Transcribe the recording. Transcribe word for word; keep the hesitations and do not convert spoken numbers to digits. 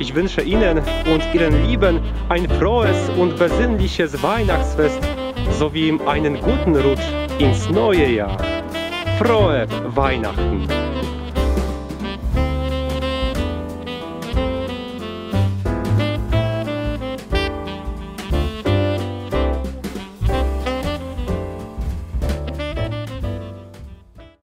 Ich wünsche Ihnen und Ihren Lieben ein frohes und besinnliches Weihnachtsfest sowie einen guten Rutsch ins neue Jahr. Frohe Weihnachten!